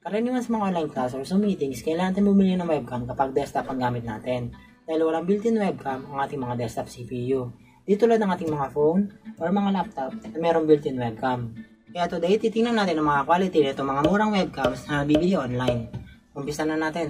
Karaniwan sa mga online class or Zoom meetings, kailangan natin bumili ng webcam kapag desktop ang gamit natin. Dahil walang built-in webcam ang ating mga desktop CPU. Di tulad ng ating mga phone or mga laptop na mayroong built-in webcam. Kaya today, titingnan natin ang mga quality nito mga murang webcams na nabibili online. Umpisa na natin.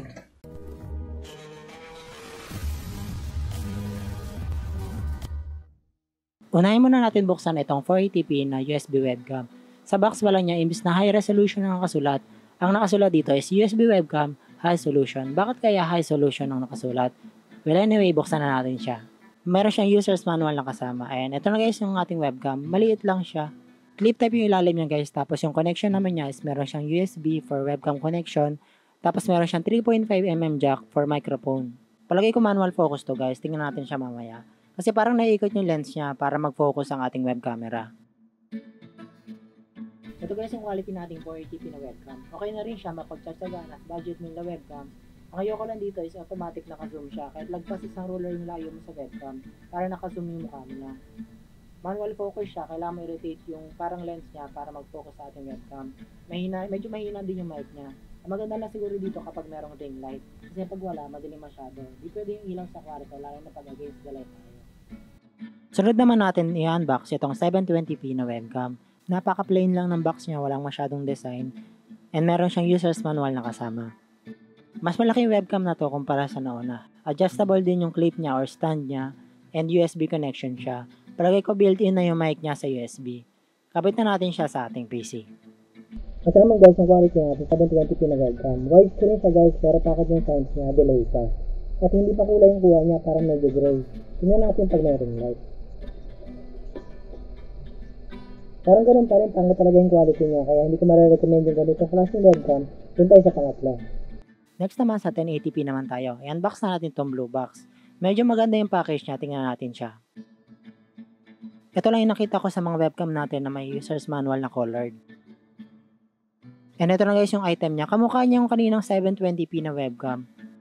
Unahin muna natin buksan itong 480p na USB webcam. Sa box pala niya, imbis na high resolution ang nakasulat, ang nakasulat dito is USB webcam high solution. Bakit kaya high solution ang nakasulat? Well anyway, buksan na natin siya. Meron siyang user's manual na kasama. Ayan, ito na guys yung ating webcam. Maliit lang siya. Clip type yung ilalim niya guys. Tapos yung connection naman niya is meron siyang USB for webcam connection. Tapos meron siyang 3.5mm jack for microphone. Palagay ko manual focus to guys. Tingnan natin siya mamaya. Kasi parang naiikot yung lens niya para mag-focus ang ating web camera. Ito guys yung quality nating 480p na webcam. Okay na rin siya mapagtsatsagaan at budget mo yung webcam. Ang ayoko lang dito is automatic naka-zoom siya. Kahit lagpas isang ruler yung layo mo sa webcam para naka-zoom yung mukha mo na. Manual focus siya, kailangan mo i-rotate yung parang lens niya para mag-focus sa ating webcam. Medyo mahina din yung mic niya. Ang maganda lang siguro dito kapag merong ring light. Kasi pag wala, madilim masyado. Di pwede yung ilaw sa kwarto, lalo na pag against the light tayo. Sunod naman natin i-unbox itong 720p na webcam. Napaka-plain lang ng box niya, walang masyadong design. And meron siyang user's manual na kasama. Mas malaki yung webcam na to kumpara sa nauna. Adjustable din yung clip niya or stand niya. And USB connection siya. Palagay ko built-in na yung mic niya sa USB. Kabit na natin siya sa ating PC. Ito naman guys yung quality natin, 720p na webcam. Widescreen siya guys, pero bakit yung sounds niya, delay pa. At hindi pa kulay yung kuha niya, parang medyo gray. Tingnan natin pag may ring light. Parang ganun pa rin, pangit talaga yung quality niya, kaya hindi ko marirecommend yung ganito klaseng webcam. Dun tayo sa pangatlo. Next naman sa 1080p naman tayo. I-unbox na natin itong blue box. Medyo maganda yung package niya, tingnan natin siya. Ito lang yung nakita ko sa mga webcam natin na may user's manual na colored. And ito na guys yung item niya. Kamukha niya yung kaninang 720p na webcam.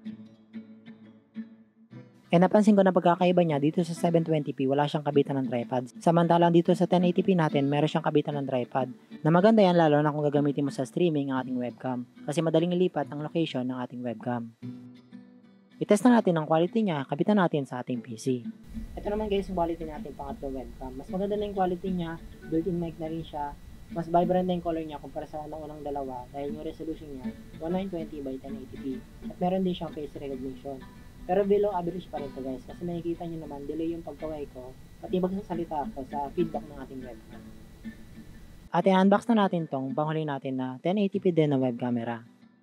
And napansin ko na pagkakaiba niya dito sa 720p wala siyang kabitan ng tripod. Samantalang dito sa 1080p natin meron siyang kabitan ng tripod. Na maganda yan lalo na kung gagamitin mo sa streaming ang ating webcam. Kasi madaling ilipat ang location ng ating webcam. I-test na natin ang quality niya, kabitan natin sa ating PC. Ito naman guys yung quality natin pangatlo webcam. Mas maganda na yung quality niya, built-in mic na rin siya. Mas vibrant na yung color niya kumpara sa unang dalawa dahil yung resolution niya 1920 by 1080p. At meron din siyang face recognition. Pero below average pa rin to guys kasi makikita nyo naman delay yung pagkaway ko pati magsasalita ako sa feedback ng ating webcam. At i-unbox na natin tong panghuli natin na 1080p din na web camera.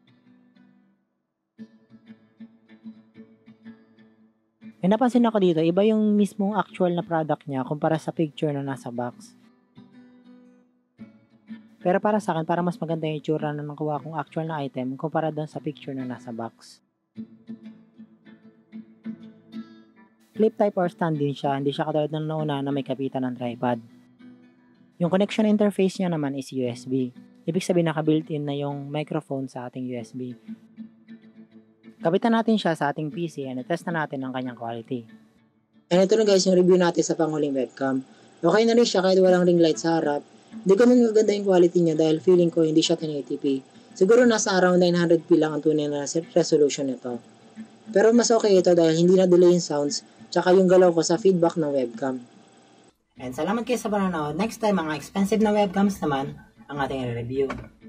May napansin ako dito, iba yung mismong actual na product niya kumpara sa picture na nasa box. Pero para sa akin, para mas maganda yung itsura na nakuha kong actual na item kumpara doon sa picture na nasa box. Clip type or stand din siya, hindi siya katulad ng nauna na may kapitan ng tripod. Yung connection interface niya naman is USB. Ibig sabihin naka-built-in na yung microphone sa ating USB. Kapitan natin siya sa ating PC and test na natin ang kanyang quality. And ito na guys yung review natin sa panghuling webcam. Okay na rin siya kahit walang ring light sa harap. Hindi ko nang maganda yung quality niya dahil feeling ko hindi siya 1080p. Siguro nasa around 900p lang ang tunay na resolution nito. Pero mas okay ito dahil hindi na delay yung sounds tsaka yung galaw ko sa feedback ng webcam. And salamat kayo sa panonood. Next time, mga expensive na webcams naman ang ating review.